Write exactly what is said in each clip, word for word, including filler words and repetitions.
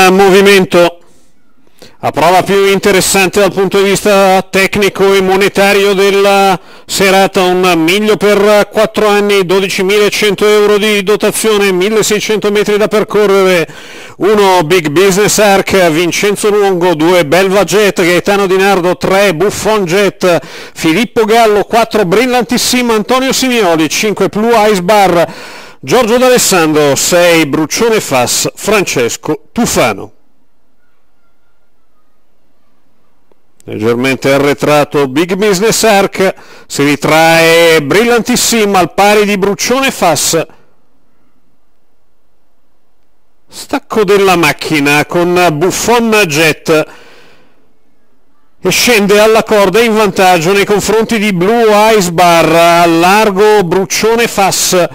movimento a prova più interessante dal punto di vista tecnico e monetario della serata, un miglio per quattro anni, dodicimilacento euro di dotazione, milleseicento metri da percorrere, uno Big Business Arc, Vincenzo Lungo, due Belva Jet, Gaetano Di Nardo, tre Buffon Jet, Filippo Gallo, quattro Brillantissimo, Antonio Simioli, cinque Blue Ice Bar, Giorgio D'Alessandro, sei Bruccione Fass, Francesco Tufano. Leggermente arretrato Big Business Arc, si ritrae Brillantissima al pari di Bruccione Fass. Stacco della macchina con Buffon Jet e scende alla corda in vantaggio nei confronti di Blue Ice Bar, a largo Bruccione Fass.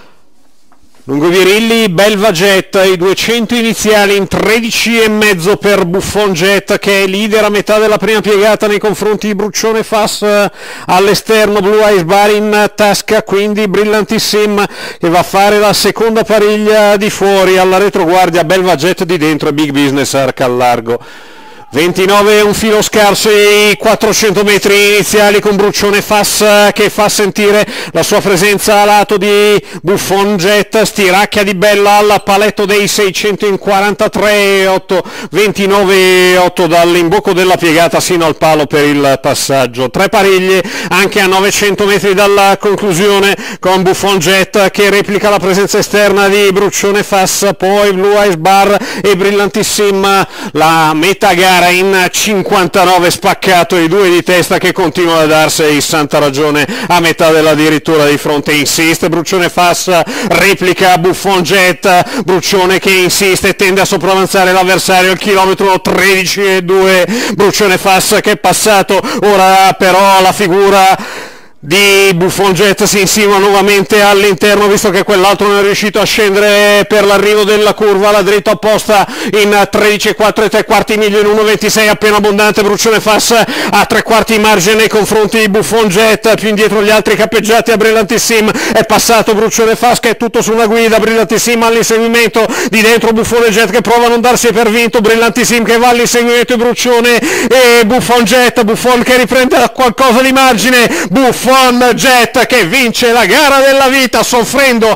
Lungo Virilli, Belva Jet, i duecento iniziali in tredici e mezzo per Buffon Jet, che è leader a metà della prima piegata nei confronti di Bruccione Fass. All'esterno Blue Ice Bar in tasca, quindi Brillantissim che va a fare la seconda pariglia di fuori, alla retroguardia Belva Jet di dentro e Big Business Arc al largo. ventinove, un filo scarso i quattrocento metri iniziali con Bruccione Fass che fa sentire la sua presenza a lato di Buffon Jet, stiracchia di bella al paletto dei seicento in quarantatré e otto, ventinove e otto dall'imbocco della piegata sino al palo per il passaggio. Tre pariglie anche a novecento metri dalla conclusione con Buffon Jet che replica la presenza esterna di Bruccione Fass, poi Blue Ice Bar e Brillantissim, la metà gara in cinquantanove spaccato, i due di testa che continuano a darsi santa ragione a metà dell'addirittura di fronte. Insiste Bruccione Fass, replica Buffon Jet, Bruccione che insiste, tende a sopravanzare l'avversario al chilometro tredici e due, Bruccione Fass che è passato, ora però la figura di Buffon Jet si insinua nuovamente all'interno, visto che quell'altro non è riuscito a scendere per l'arrivo della curva alla dritta opposta in tredici e quattro e tre quarti miglio in uno ventisei appena abbondante. Bruccione Fass a tre quarti margine nei confronti di Buffon Jet, più indietro gli altri cappeggiati a Brillantissim, è passato Bruccione Fass che è tutto su una guida, Brillantissim all'inseguimento, di dentro Buffon Jet che prova a non darsi per vinto, Brillantissim che va all'inseguimento di Bruccione e Buffon Jet, Buffon che riprende qualcosa di margine, Buffon Jet che vince la gara della vita soffrendo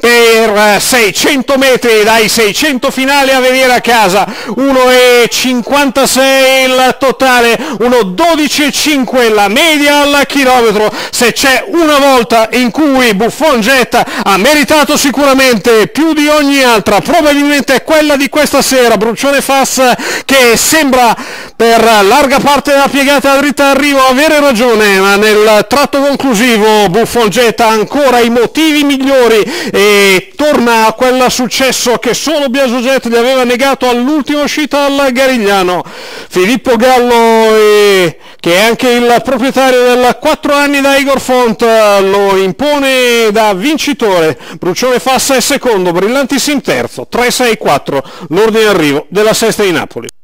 per seicento metri dai seicento finali a venire a casa, uno e cinquantasei il totale, uno dodici e cinque la media al chilometro. Se c'è una volta in cui Buffon Jet ha meritato sicuramente più di ogni altra, probabilmente è quella di questa sera. Bruccione Fass che sembra per larga parte della piegata dritta d'arrivo avere ragione, ma nel tratto conclusivo Buffon Jet ha ancora i motivi migliori e torna a quel successo che solo Biagio Jet gli aveva negato all'ultima uscita al Garigliano. Filippo Gallo, e, che è anche il proprietario del quattro anni da Igor Font, lo impone da vincitore. Bruccione Fass è secondo, Brillantissim terzo, tre sei quattro l'ordine d'arrivo della Sesta di Napoli.